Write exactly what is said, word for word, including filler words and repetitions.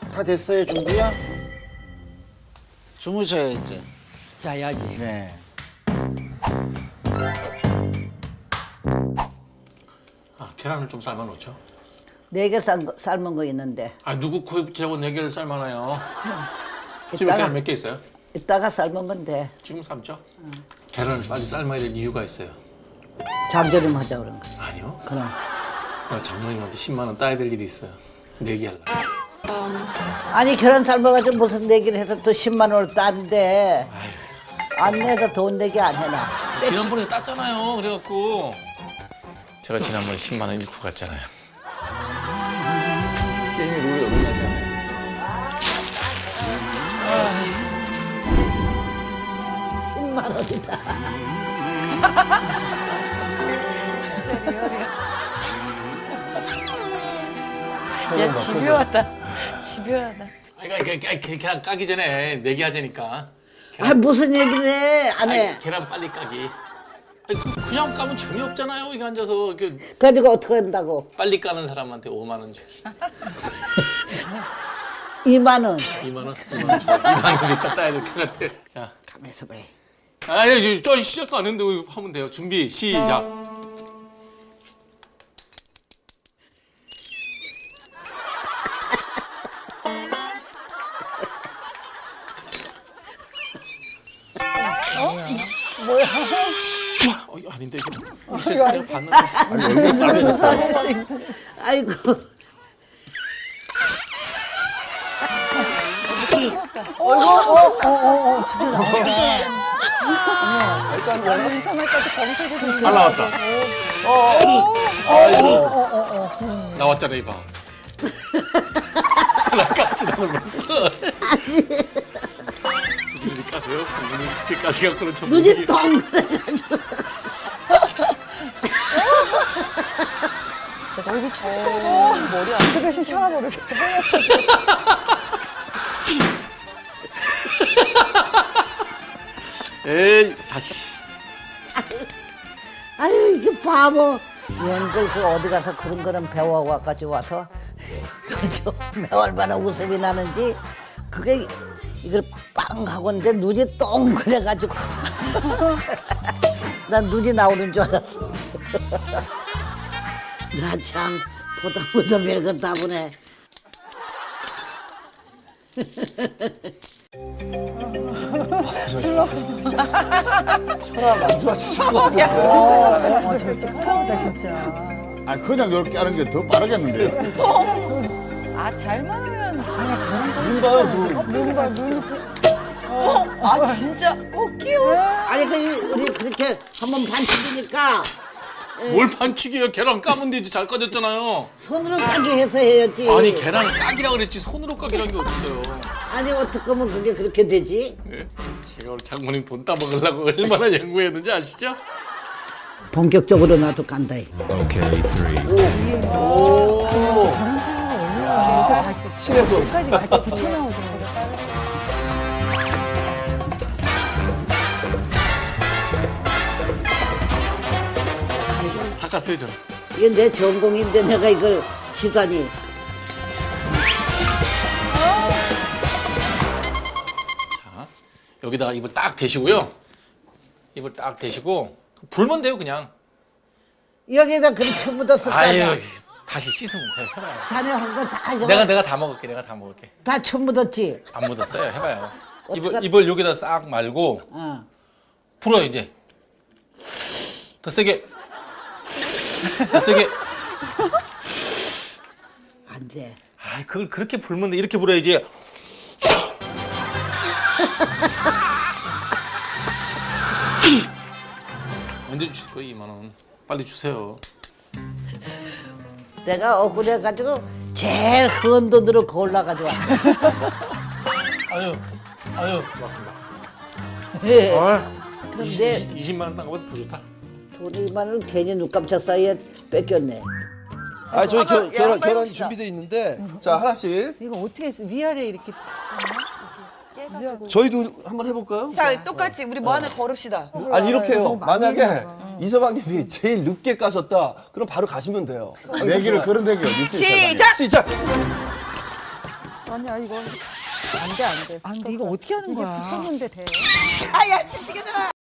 다 됐어요, 준비야? 주무셔요, 이제. 자야지. 네. 아, 계란을 좀 삶아 놓죠. 네 개 삶은 거 있는데. 아, 누구 구입자고 네 개를 삶아놔요. 집에 이따가- 계란 몇 개 있어요? 이따가 삶은 건데. 지금 삶죠? 응. 계란을 빨리 삶아야 될 이유가 있어요. 장조림 하자 그런 거. 아니요. 그럼. 나 장모님한테 십만 원 따야 될 일이 있어요. 내기 하려고. 아니 계란 삶아가지고 무슨 내기를 해서 또 십만 원을 딴데. 안 내다 돈 내기 안 해놔. 지난번에 땄잖아요. 그래갖고 제가 지난번에 십만 원 잃고 갔잖아요. 게임이 룰이 어긋나잖아요. 십만 원이다. 야 집요하다. 집요하다. 아니, 그러니까 계란 까기 전에 내기 하자니까. 아 무슨 얘기를 해? 안 해. 아니, 계란 빨리 까기. 아니, 그- 그냥 까면 재미없잖아요. 이거 앉아서 이렇게 그래가지고 어떻게 한다고? 빨리 까는 사람한테 오만 원 주기. 이만 원. 이만 원? 이만 원 주기. 이만 원이니까 따야 될 것 같아. 자, 가만 있어 봐. 아니, 저 시작도 안 했는데 이거 하면 돼요. 준비, 시작. 뭐야? 어, 이거 아닌데 이거. 실수요 봤는데. 조사할 수 있는. 아이고. 어어어어 진짜 나왔다. 인터넷까지 검색해서 잘 나왔다. 나왔잖아 이봐. 하나 까지 나는 벌써. 이렇게 까세요. 눈이 이렇게 까지 갖고는 좀 눈이 동그래가지고. 여기 저 머리 안 대신 켜나 모르겠다. 에이 다시. 아유 이게 바보. 웬걸 그 어디 가서 그런 거는 배워와가지고 와서 그저 얼마나 웃음이 나는지 그게 이걸 빵 하고 있는데 눈이 동그래가지고 난 눈이 나오는 줄 알았어. 나 참 보다 보다 별걸 다 보네. 혈압 안 좋아지실 것 같아. 아 저렇게 컬러다 진짜. 아 그냥 이렇게 하는 게 더 빠르겠는데요. 아 잘만 하면 아니야 그런 거. 눈 봐요, 눈. 눈 봐, 눈. 아 진짜 꼭 끼워. 아니 그 우리 그렇게 한번 반칙이니까 뭘 반칙이에요? 계란 까면 되지. 잘 까졌잖아요. 손으로 까기 해서 해야지. 아니 계란 까기라 그랬지 손으로 까기란 게 어딨어요. 아니 어떻게 하면 그게 그렇게 되지? 예? 제가 우리 장모님 돈 따먹으려고 얼마나 연구했는지 아시죠? 본격적으로 나도 깐다. Okay, three. 요새 다 신에서 끝까지 같이 붙어 나오더라고. 다 깠어요 저는. 이게 내 전공인데 내가 이걸 치다니. 자 여기다가 입을 딱 대시고요. 입을 딱 대시고 불면 돼요 그냥. 여기다 그렇게 묻었을 거야. 아유 다시 씻으면 돼요. 해봐요. 자네 한 거 다 이거 내가 내가 다 먹을게. 내가 다 먹을게. 다춤 묻었지. 안 묻었어요. 해봐요. 입을 어떡하- 입을 여기다 싹 말고 어. 불어 이제. 더 세게. 더 세게. 안 돼. 아 그걸 그렇게 불면 돼. 이렇게 불어야지. 언제 주실 거예요 이만 원? 빨리 주세요. 내가 억울해가지고 제일 큰 돈으로 거올라가지고 왔어. 아유 아유 고맙습니다. 예. 아, 그런데 이십만 원 나가면 더 좋다. 돈이 만을 괜히 눈깜짝 사이에 뺏겼네. 아 저희 겨, 야, 결혼 한번 결혼 해봅시다. 준비돼 있는데 자 하나씩 이거 어떻게 했어? 위아래 이렇게 깨가지고. 저희도 한번 해볼까요? 자, 똑같이 우리 뭐 하나 걸읍시다. 아니 이렇게 해요. 너무 많이 만약에 해봐봐. 이서방님이 제일 늦게 까셨다 그럼 바로 가시면 돼요. 내기를 그런 내기 어디 있어요? 시작! 시작. 아니야 이거 안 돼 안 돼. 안 돼, 이거 어떻게 하는 거야? 이게 붙었는데 돼. 아야 집 튀겨져라.